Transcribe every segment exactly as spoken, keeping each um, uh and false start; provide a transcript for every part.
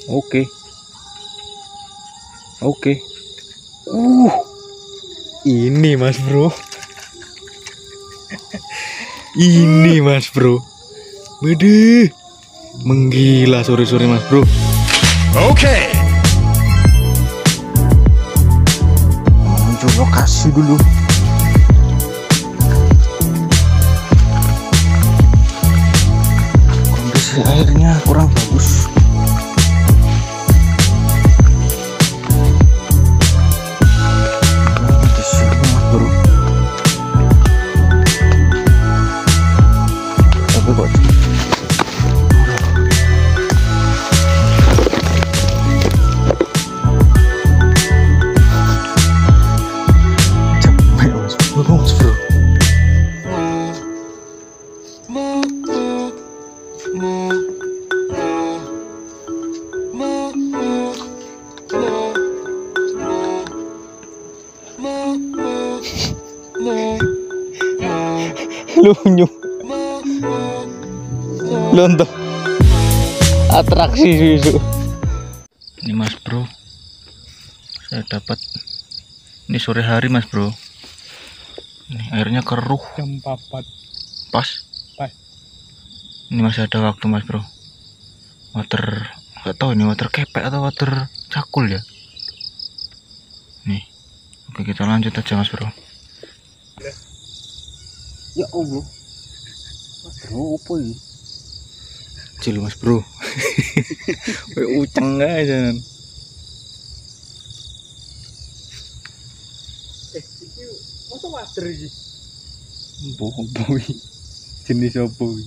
Oke. Oke. Uh. Ini Mas Bro. Ini Mas Bro. Bede. Menggila sore-sore Mas Bro. Oke. Menuju lokasi dulu. Kondisi airnya kurang bagus. Lunyuk lontok atraksi susu. Ini Mas Bro, saya dapat ini sore hari Mas Bro. Ini airnya keruh Jam empat pas pas. Ini masih ada waktu Mas Bro. Water nggak tahu ini water kepek atau water cakul ya. Nih, oke kita lanjut aja Mas Bro. Ya Allah, Mas Bro, apa ini? Cil Mas Bro, kayak uceng aja. Eh, iki masa water iki? Boboy, jenis apa ini?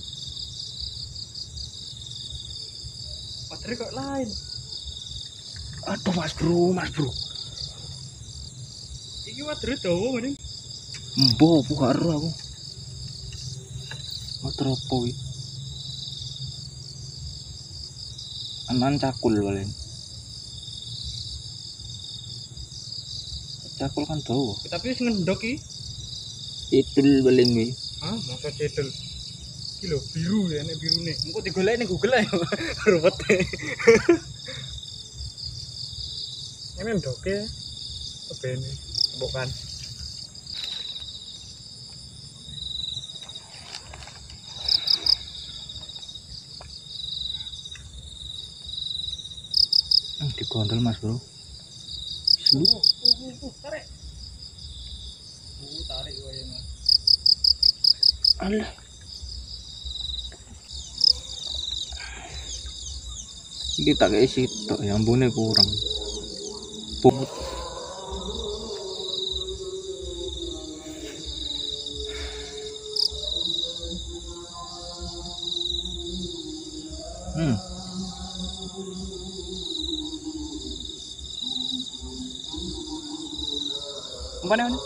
Water kok lain. Aduh Mas Bro, Mas Bro. Iki water dawa mending. Embo, buka ero aku. Water apa ini? Anan cakul paling. Cakul kan dawa. Tapi wis ngendok iki. Idul paling ini. Hah, masa cedel. Iki lho biru ya, nek birune. Engko digolek ning Google ae. Ruwet. Ini ndoke. Kebene. Bukan. Di gondol Mas Bro. Selu. Uh, uh, uh, tarik. Uh, tarik wae Mas. Alah. Iki tak kayak sitok, ya ambune kurang. Puput. Hmm. Mana mana?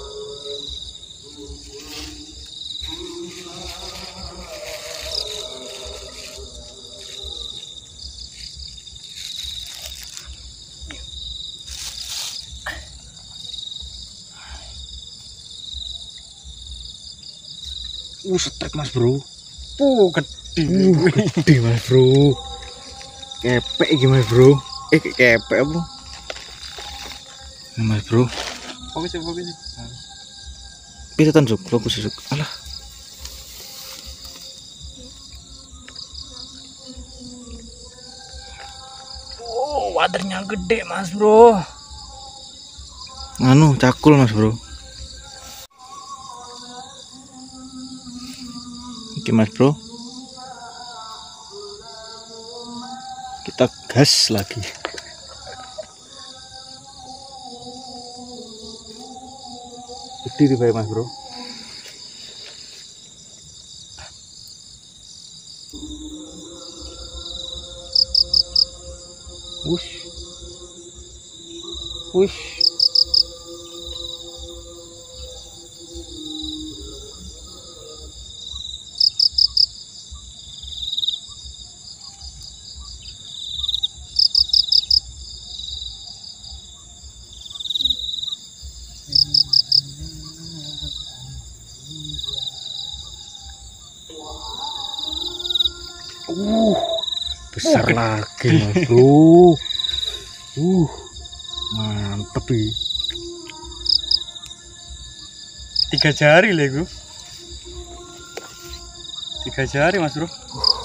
Uh, setrek Mas Bro. Puh, gede. Uh, gede Mas Bro. Kepek iki Mas Bro. Eh, kepek apa? Nah, Mas Bro. Fokus ya, fokus ya. Bisa tanjuk, fokus suk. Alah. Oh, waternya gede Mas Bro. Anu, cakul Mas Bro. Oke Mas Bro, kita gas lagi. Gede di Mas Bro. Wush, wush. Uh, besar lagi mas bro. Uh, mantep ini. Tiga jari lego. Tiga jari mas bro.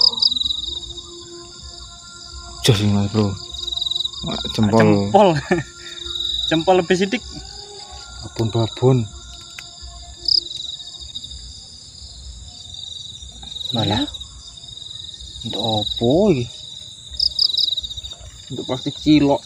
Jos ini mas bro. Wah, jempol. Jempol. Jempol lebih sidik. Babon-babon. Malah. Untuk opo iki? Untuk plastik cilok.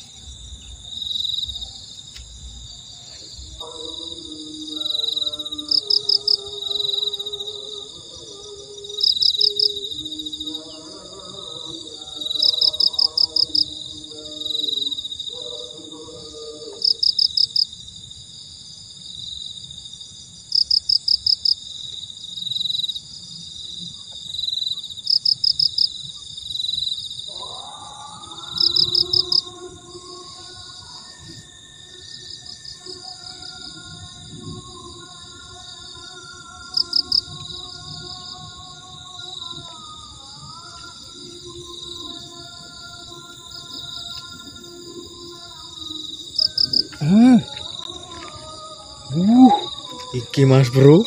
Hmm. Uh, iki mas bro.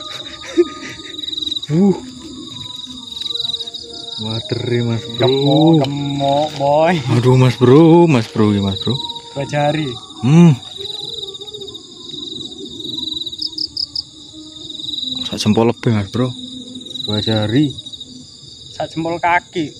uh. Wateri mas bro. Kemo, kemo boy. Aduh mas bro, mas bro, ya mas bro. Dua jari. Hmm. Sak jempol lebih mas bro. Dua jari. Sak jempol kaki.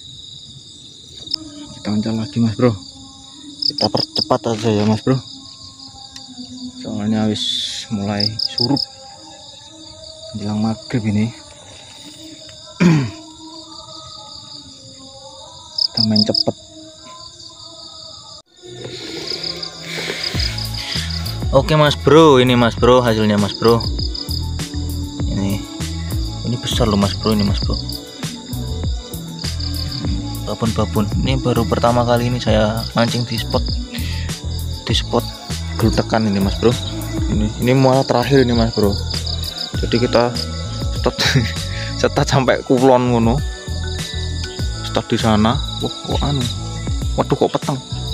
Kita ancal lagi mas bro. Kita percepat aja ya mas bro, soalnya wis mulai surup menjelang maghrib ini. Kita main cepet. Oke mas bro, ini mas bro hasilnya mas bro. Ini ini besar loh mas bro, ini mas bro. Babon-babon ini baru pertama kali ini saya mancing di spot di spot geletekan ini mas bro. Ini ini muara terakhir ini mas bro. Jadi kita start start sampai kulon ngono. Start di sana. Wah, kok anu. Waduh kok petang.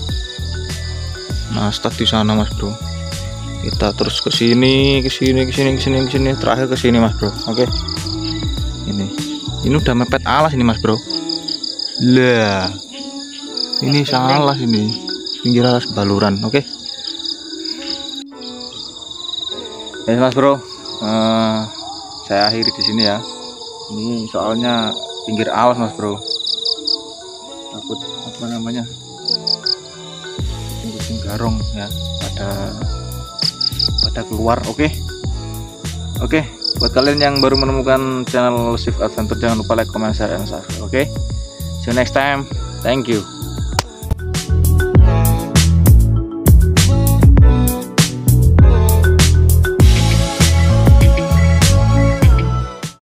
Nah, start di sana mas bro. Kita terus ke sini, ke sini, ke sini, ke sini, ke sini, terakhir ke sini mas bro. Oke. Ini. Ini udah mepet alas ini mas bro. Lah, ini salah ini pinggir alas baluran. Oke, okay. Ya mas bro, uh, saya akhiri di sini ya. Ini soalnya pinggir alas mas bro, takut apa namanya kucing garong ya pada pada keluar. Oke, okay. Oke, okay. Buat kalian yang baru menemukan channel Shift Adventure, jangan lupa like, comment, share, dan subscribe. Oke. Okay? See you next time. Thank you.